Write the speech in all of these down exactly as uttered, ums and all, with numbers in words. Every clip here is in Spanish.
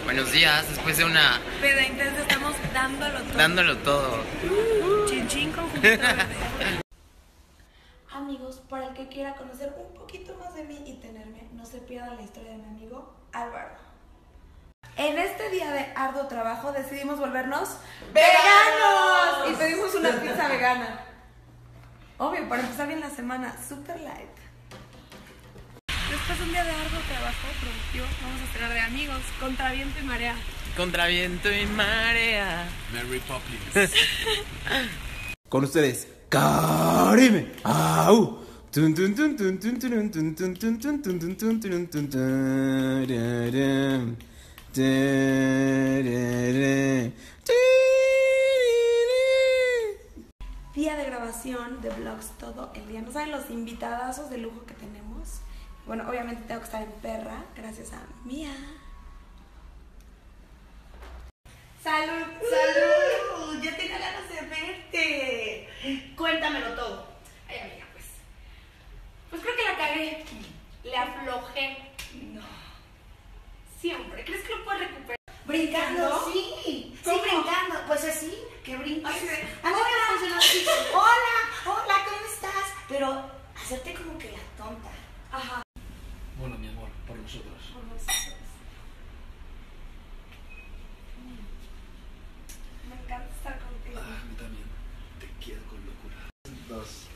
Buenos días, después de una... Peda intensa, estamos dándolo todo. Dándolo todo. Chin chin con Amigos, para el que quiera conocer un poquito más de mí y tenerme, no se pierda la historia de mi amigo Álvaro. En este día de arduo trabajo decidimos volvernos veganos y pedimos una pizza vegana. Obvio, para empezar bien la semana, super light. Después de un día de arduo trabajo productivo, vamos a cenar de amigos, contra viento y marea. Contra viento y marea. Mary Poppins. Con ustedes, Karime. ¡Au! Tun, tun, tun, tun, tun, tun, tun, tun, tun, tun, tun, tun, tun, tun, tun, tun. Día de grabación de vlogs todo el día. No saben los invitadazos de lujo que tenemos. Bueno, obviamente tengo que estar en perra, gracias a Mía. ¡Salud! ¡Salud! Ya tenía ganas de verte. Cuéntamelo todo. Ay, amiga, pues. Pues creo que la cagué. Le aflojé. No. Siempre. ¿Crees que lo puedo recuperar? ¿Brincando? Sí. ¿Cómo? Sí, brincando. Pues así, que brinques. Ay, sí. A mí me funcionó así. Hola, hola, ¿cómo estás? Pero hacerte como que la tonta. Ajá. Bueno, mi amor, por nosotros. Por nosotros. Me encanta estar contigo. Ah, a mí también. Te quiero con locura. Dos.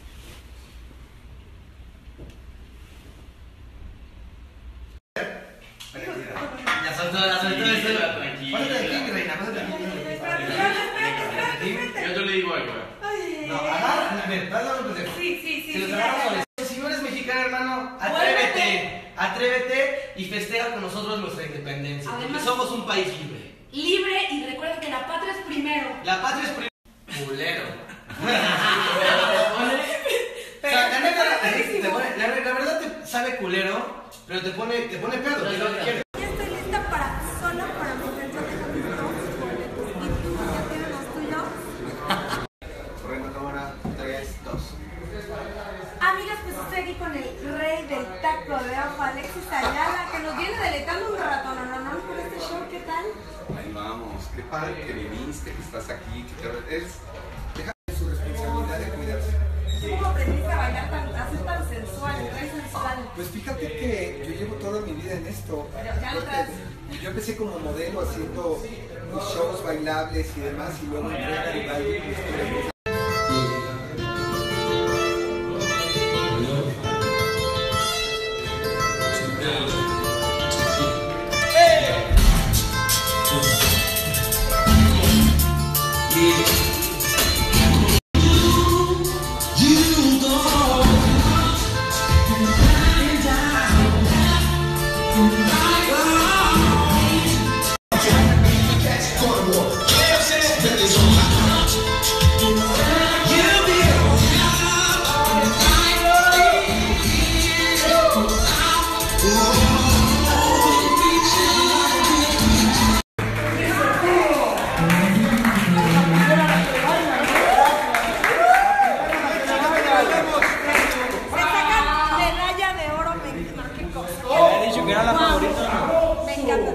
Ya soltó, ya soltó eso. Pásate de aquí, mi reina, pásate de aquí. Yo te le digo algo. No, agarra, a ver, dale un consejo. Sí, sí, sí. Si los sí, agarras ya, con el- Si no eres mexicano, hermano, atrévete. Atrévete y festeja con nosotros nuestra independencia. Porque Además- somos un país libre. Libre y recuerda que la patria es primero. La patria es primero. Culero. O sea, la neta, la, te pone- la- la verdad te sabe culero, pero te pone, te pone pedo. que es lo que quieres. Ya estoy lista para solo para mi evento de mis dos boletos. ¿Y tú ya tienes los tuyos? Corriendo cámara, tres, dos. Amigas, pues estoy aquí con el rey del taco de ojo, Alexis Ayala, que nos viene deleitando un rato, no, no, no, por este show, ¿qué tal? Ahí vamos, qué padre que viniste, que estás aquí, que te es deja su responsabilidad de cuidarse. ¿Cómo aprendiste a bailar tan, a ser tan sensual, el rey sensual? Pues fíjate que yo llevo toda mi vida en esto. Pero ya lo traes. Yo empecé como modelo haciendo mis shows bailables y demás, y luego entré a Garibaldi y estuve Se sacan medalla de oro, me encanta. Qué cosa. He dicho que era la favorita. Me encanta.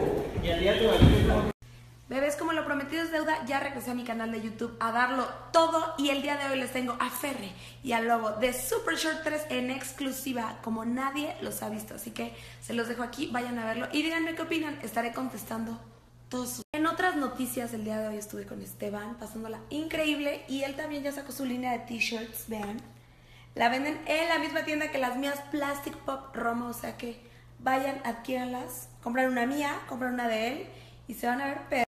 Bebés, como lo prometido es deuda, ya regresé a mi canal de YouTube a darlo todo y el día de hoy les tengo a Ferre y al Lobo de Super Short tres en exclusiva, como nadie los ha visto, así que se los dejo aquí, vayan a verlo y díganme qué opinan, estaré contestando todos sus... En otras noticias, el día de hoy estuve con Esteban, pasándola increíble y él también ya sacó su línea de t-shirts, vean, la venden en la misma tienda que las mías, Plastic Pop Roma, o sea que vayan, adquiéranlas, compran una mía, compran una de él y se van a ver peor.